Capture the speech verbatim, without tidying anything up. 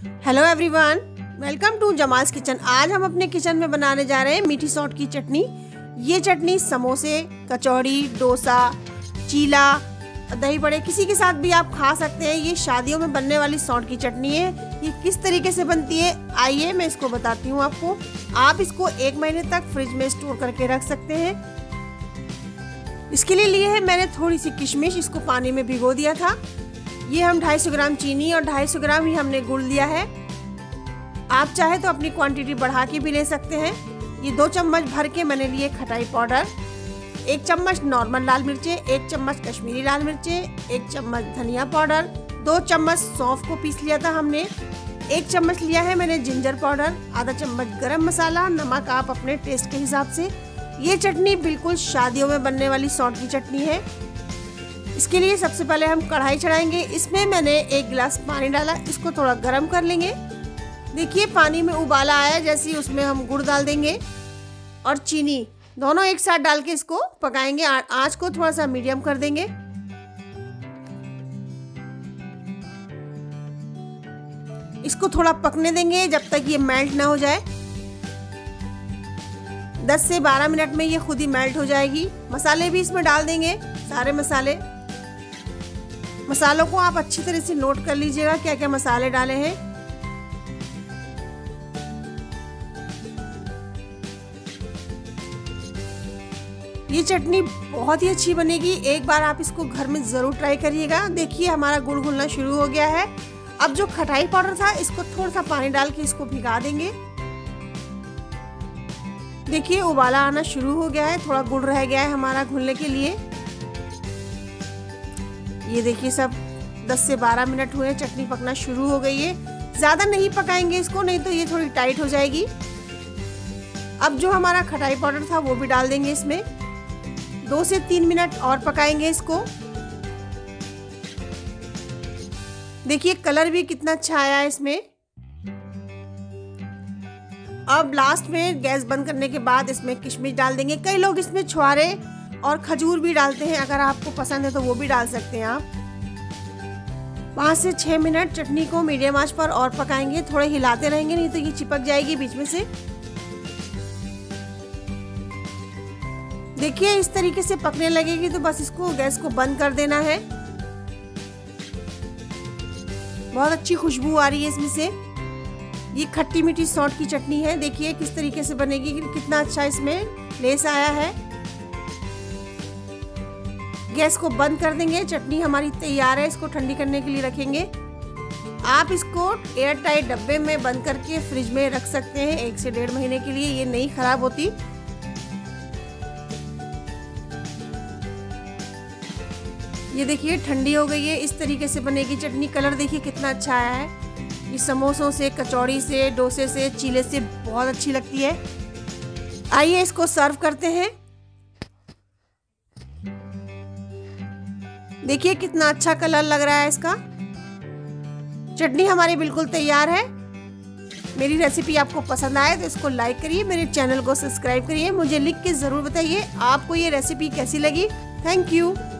Hello everyone, welcome to Jamal's kitchen. आज हम अपने किचन में बनाने जा रहे हैं मीठी सौंठ की चटनी। ये चटनी समोसे, कचौड़ी, डोसा, चीला, दही बड़े किसी के साथ भी आप खा सकते हैं। ये शादियों में बनने वाली सौंठ की चटनी है। ये किस तरीके से बनती है आइए मैं इसको बताती हूँ आपको। आप इसको एक महीने तक फ्रिज में स्टोर करके रख सकते हैं। इसके लिए लिए है मैंने थोड़ी सी किशमिश, इसको पानी में भिगो दिया था। ये हम दो सौ पचास ग्राम चीनी और दो सौ पचास ग्राम ही हमने गुड़ लिया है। आप चाहे तो अपनी क्वांटिटी बढ़ा के भी ले सकते हैं। ये दो चम्मच भर के मैंने लिए खटाई पाउडर, एक चम्मच नॉर्मल लाल मिर्चें, एक चम्मच कश्मीरी लाल मिर्चें, एक चम्मच धनिया पाउडर, दो चम्मच सौंफ को पीस लिया था हमने, एक चम्मच लिया है मैंने जिंजर पाउडर, आधा चम्मच गरम मसाला, नमक आप अपने टेस्ट के हिसाब से। ये चटनी बिल्कुल शादियों में बनने वाली सौंठ की चटनी है। इसके लिए सबसे पहले हम कढ़ाई चढ़ाएंगे। इसमें मैंने एक गिलास पानी डाला, इसको थोड़ा गर्म कर लेंगे। देखिए पानी में उबाला आया, जैसे ही उसमें हम गुड़ डाल देंगे और चीनी दोनों एक साथ डाल के इसको पकाएंगे। आंच को थोड़ा सा मीडियम कर देंगे। इसको थोड़ा पकने देंगे जब तक ये मेल्ट ना हो जाए। दस से बारह मिनट में ये खुद ही मेल्ट हो जाएगी। मसाले भी इसमें डाल देंगे, सारे मसाले। मसालों को आप अच्छी तरह से नोट कर लीजिएगा क्या क्या मसाले डाले हैं। ये चटनी बहुत ही अच्छी बनेगी, एक बार आप इसको घर में जरूर ट्राई करिएगा। देखिए हमारा गुड़ घुलना शुरू हो गया है। अब जो खटाई पाउडर था इसको थोड़ा सा पानी डाल के इसको भिगा देंगे। देखिए उबाला आना शुरू हो गया है, थोड़ा गुड़ रह गया है हमारा घुलने के लिए। ये देखिए सब दस से बारह मिनट हुए, चटनी पकना शुरू हो गई है। ज्यादा नहीं पकाएंगे इसको, नहीं तो ये थोड़ी टाइट हो जाएगी। अब जो हमारा खटाई पाउडर था वो भी डाल देंगे इसमें। दो से तीन मिनट और पकाएंगे इसको। देखिए कलर भी कितना अच्छा आया है इसमें। अब लास्ट में गैस बंद करने के बाद इसमें किशमिश डाल देंगे। कई लोग इसमें छुहारे और खजूर भी डालते हैं, अगर आपको पसंद है तो वो भी डाल सकते हैं आप। पाँच से छः मिनट चटनी को मीडियम आंच पर और पकाएंगे। थोड़े हिलाते रहेंगे, नहीं तो ये चिपक जाएगी बीच में से। देखिए इस तरीके से पकने लगेगी तो बस इसको गैस को बंद कर देना है। बहुत अच्छी खुशबू आ रही है इसमें से। ये खट्टी मीठी सौंठ की चटनी है। देखिए किस तरीके से बनेगी, कितना अच्छा इसमें लेस आया है। गैस को बंद कर देंगे। चटनी हमारी तैयार है। इसको ठंडी करने के लिए रखेंगे। आप इसको एयर टाइट डब्बे में बंद करके फ्रिज में रख सकते हैं एक से डेढ़ महीने के लिए, ये नहीं खराब होती। ये देखिए ठंडी हो गई है, इस तरीके से बनेगी चटनी। कलर देखिए कितना अच्छा आया है। ये समोसों से, कचौड़ी से, डोसे से, चीले से बहुत अच्छी लगती है। आइए इसको सर्व करते हैं। देखिए कितना अच्छा कलर लग रहा है इसका। चटनी हमारी बिल्कुल तैयार है। मेरी रेसिपी आपको पसंद आए तो इसको लाइक करिए, मेरे चैनल को सब्सक्राइब करिए। मुझे लिख के ज़रूर बताइए आपको ये रेसिपी कैसी लगी। Thank you.